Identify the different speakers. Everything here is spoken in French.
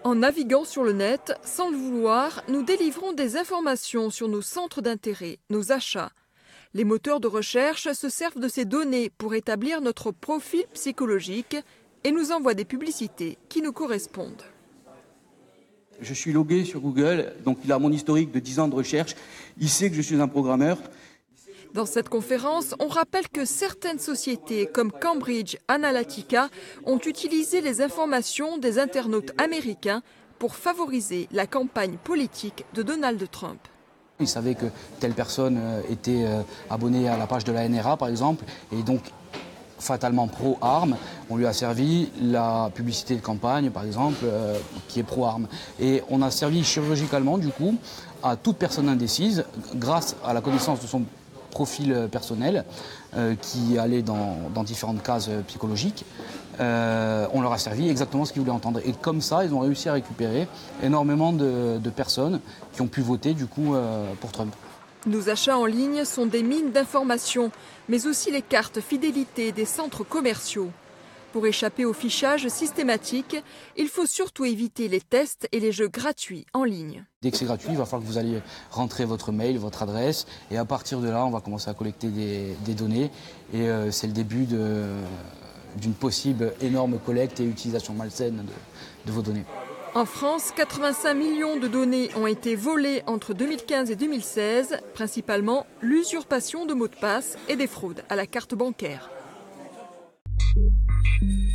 Speaker 1: En naviguant sur le net, sans le vouloir, nous délivrons des informations sur nos centres d'intérêt, nos achats. Les moteurs de recherche se servent de ces données pour établir notre profil psychologique et nous envoient des publicités qui nous correspondent.
Speaker 2: Je suis logué sur Google, donc il a mon historique de 10 ans de recherche. Il sait que je suis un programmeur.
Speaker 1: Dans cette conférence, on rappelle que certaines sociétés comme Cambridge Analytica ont utilisé les informations des internautes américains pour favoriser la campagne politique de Donald Trump.
Speaker 3: Il savait que telle personne était abonnée à la page de la NRA, par exemple, et donc fatalement pro-armes. On lui a servi la publicité de campagne, par exemple, qui est pro-armes. Et on a servi chirurgicalement, du coup, à toute personne indécise, grâce à la connaissance de son profil personnel, qui allait dans différentes cases psychologiques. On leur a servi exactement ce qu'ils voulaient entendre. Et comme ça, ils ont réussi à récupérer énormément de personnes qui ont pu voter, du coup, pour Trump.
Speaker 1: Nos achats en ligne sont des mines d'informations, mais aussi les cartes fidélité des centres commerciaux. Pour échapper au fichage systématique, il faut surtout éviter les tests et les jeux gratuits en ligne.
Speaker 3: Dès que c'est gratuit, il va falloir que vous alliez rentrer votre mail, votre adresse, et à partir de là, on va commencer à collecter des données. Et c'est le début d'une possible énorme collecte et utilisation malsaine de vos données.
Speaker 1: En France, 85 millions de données ont été volées entre 2015 et 2016, principalement l'usurpation de mots de passe et des fraudes à la carte bancaire.